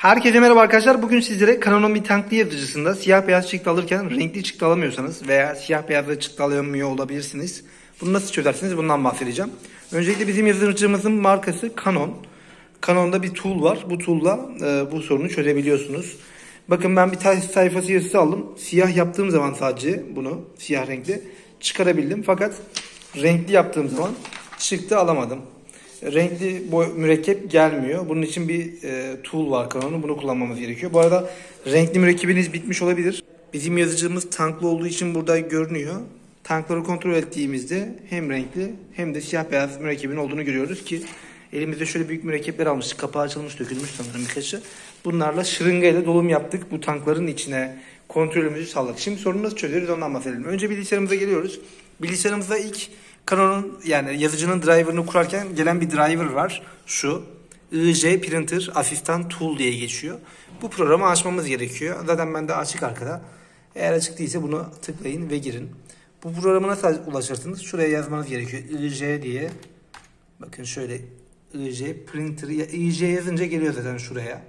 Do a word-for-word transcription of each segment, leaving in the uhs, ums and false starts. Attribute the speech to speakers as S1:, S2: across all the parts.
S1: Herkese merhaba arkadaşlar. Bugün sizlere Canon'un bir tanklı yazıcısında siyah beyaz çıktı alırken renkli çıktı alamıyorsanız veya siyah beyazla çıktı alamıyor olabilirsiniz. Bunu nasıl çözersiniz bundan bahsedeceğim. Öncelikle bizim yazıcımızın markası Canon. Canon'da bir tool var. Bu tool'la e, bu sorunu çözebiliyorsunuz. Bakın ben bir test sayfası yazısı aldım. Siyah yaptığım zaman sadece bunu siyah renkli çıkarabildim. Fakat renkli yaptığım zaman çıktı alamadım. Renkli boy, mürekkep gelmiyor. Bunun için bir e, tool var Canon'un. Bunu kullanmamız gerekiyor. Bu arada renkli mürekkebiniz bitmiş olabilir. Bizim yazıcımız tanklı olduğu için burada görünüyor. Tankları kontrol ettiğimizde hem renkli hem de siyah beyaz mürekkebin olduğunu görüyoruz ki elimizde şöyle büyük mürekkepler almıştık. Kapağı açılmış, dökülmüş sanırım birkaçı. Bunlarla şırıngayla dolum yaptık. Bu tankların içine kontrolümüzü sağladık. Şimdi sorunu nasıl çözeriz ondan bahsedelim. Önce bilgisayarımıza geliyoruz. Bilgisayarımızda ilk Canon'un yani yazıcının driver'ını kurarken gelen bir driver var. Şu I J Printer Asistan Tool diye geçiyor. Bu programı açmamız gerekiyor. Zaten bende açık arkada. Eğer açık değilse bunu tıklayın ve girin. Bu programa nasıl ulaşırsınız? Şuraya yazmanız gerekiyor. I J diye. Bakın şöyle I J Printer. I J yazınca geliyor zaten şuraya.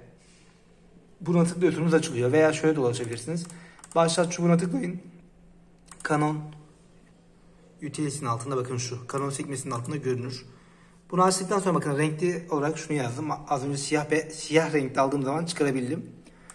S1: Buna tıklıyorsunuz açılıyor. Veya şöyle de ulaşabilirsiniz. Başlat çubuğuna tıklayın. Canon Utility'nin altında bakın şu. Canon sekmesinin altında görünür. Bunu açtıktan sonra bakın renkli olarak şunu yazdım. Az önce siyah ve siyah renkli aldığım zaman çıkarabildim.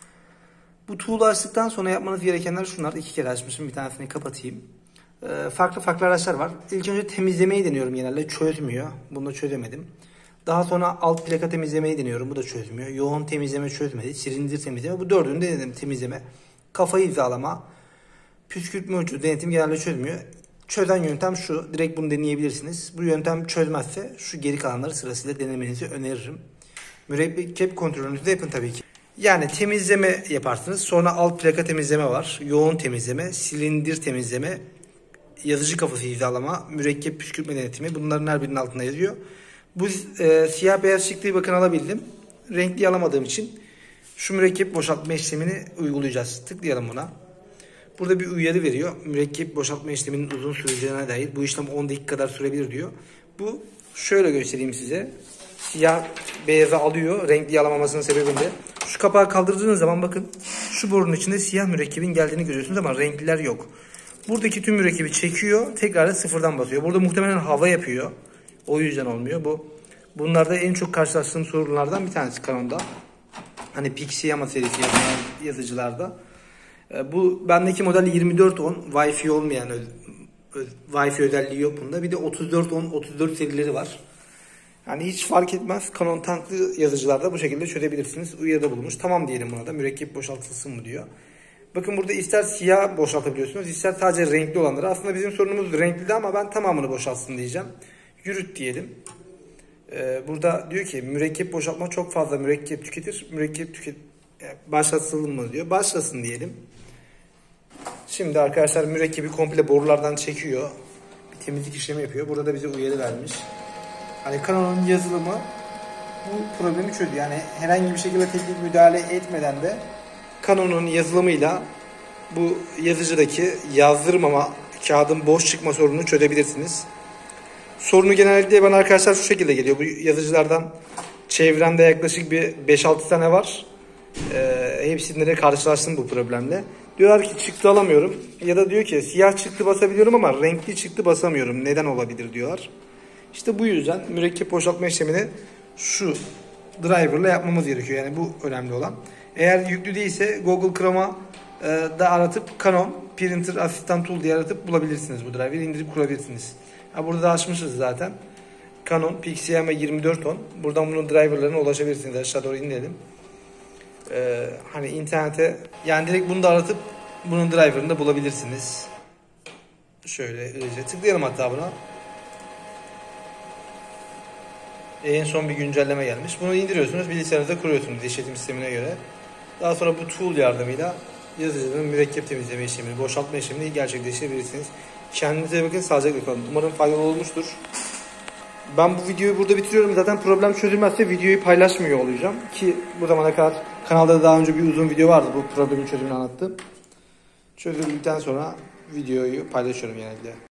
S1: Bu tool'u açtıktan sonra yapmanız gerekenler şunlar. İki kere açmışım. Bir tanesini kapatayım. Ee, farklı farklı araçlar var. İlk önce temizlemeyi deniyorum genelde. Çözmüyor. Bunu da çözemedim. Daha sonra alt plaka temizlemeyi deniyorum. Bu da çözmüyor. Yoğun temizleme çözmedi. Silindir temizleme. Bu dördünü denedim temizleme. Kafayı hizalama. Püskürtme ucu denetim genelde çözmüyor. Çözen yöntem şu. Direkt bunu deneyebilirsiniz. Bu yöntem çözmezse şu geri kalanları sırasıyla denemenizi öneririm. Mürekkep kontrolünüzü de yapın tabii ki. Yani temizleme yaparsınız. Sonra alt plaka temizleme var. Yoğun temizleme, silindir temizleme, yazıcı kafası hizalama, mürekkep püskürtme denetimi. Bunların her birinin altında yazıyor. Bu e, siyah beyaz çıktığı bakın alabildim. Renkli alamadığım için şu mürekkep boşaltma işlemini uygulayacağız. Tıklayalım buna. Burada bir uyarı veriyor. Mürekkep boşaltma işleminin uzun süreceğine dair. Bu işlem on dakika kadar sürebilir diyor. Bu şöyle göstereyim size. Siyah beyazı alıyor. Renkli alamamasının sebebinde. Şu kapağı kaldırdığınız zaman bakın şu borunun içinde siyah mürekkebin geldiğini görüyorsunuz ama renkliler yok. Buradaki tüm mürekkebi çekiyor. Tekrar sıfırdan basıyor. Burada muhtemelen hava yapıyor. O yüzden olmuyor. Bu bunlarda en çok karşılaştığım sorunlardan bir tanesi Canon'da. Hani Pixiyama serisi yazıcılarda. Bu bendeki model yirmi dört on Wi-Fi olmayan Wi-Fi özelliği yok bunda. Bir de otuz dört on otuz dört serileri var. Yani hiç fark etmez. Canon tanklı yazıcılarda bu şekilde çözebilirsiniz. Uyarıda bulunmuş. Tamam diyelim buna da. Mürekkep boşaltılsın mı diyor. Bakın burada ister siyah boşaltabiliyorsunuz, ister sadece renkli olanları. Aslında bizim sorunumuz renkliydi ama ben tamamını boşaltsın diyeceğim. Yürüt diyelim. Ee, burada diyor ki mürekkep boşaltma çok fazla mürekkep tüketir. Mürekkep tüket başlasın mı diyor. Başlasın diyelim. Şimdi arkadaşlar mürekkebi komple borulardan çekiyor. Bir temizlik işlemi yapıyor. Burada da bize uyarı vermiş. Hani Canon'un yazılımı bu problemi çözüyor. Yani herhangi bir şekilde teknik müdahale etmeden de Canon'un yazılımıyla bu yazıcıdaki yazdırmama, kağıdın boş çıkma sorununu çözebilirsiniz. Sorunu genellikle bana arkadaşlar şu şekilde geliyor. Bu yazıcılardan çevremde yaklaşık bir beş altı tane var. Ee, hepsinde de karşılaştım bu problemle. Diyorlar ki çıktı alamıyorum. Ya da diyor ki siyah çıktı basabiliyorum ama renkli çıktı basamıyorum. Neden olabilir diyorlar. İşte bu yüzden mürekkep boşaltma işlemini şu driver'la yapmamız gerekiyor. Yani bu önemli olan. Eğer yüklü değilse Google Chrome'a e, da aratıp Canon Printer Asistan Tool diye aratıp bulabilirsiniz bu driver'ı. İndirip kurabilirsiniz. Ha, burada da açmışız zaten. Canon Pixiyama yirmi dört on. Buradan bunun driver'larına ulaşabilirsiniz. Aşağı doğru inelim. Ee, hani internete yani direkt bunu da aratıp bunun driver'ını da bulabilirsiniz. Şöyle iyice tıklayalım hatta buna. En son bir güncelleme gelmiş. Bunu indiriyorsunuz, bilgisayarınızda kuruyorsunuz işletim sistemine göre. Daha sonra bu tool yardımıyla yazıcının mürekkep temizleme işlemini, boşaltma işlemini gerçekleştirebilirsiniz. Kendinize bakın, sağlıcakla kalın. Umarım faydalı olmuştur. Ben bu videoyu burada bitiriyorum. Zaten problem çözülmezse videoyu paylaşmıyor olacağım. Ki bu zamana kadar kanalda daha önce bir uzun video vardı. Bu problemin çözümünü anlattım. Çözüldükten sonra videoyu paylaşıyorum genelde.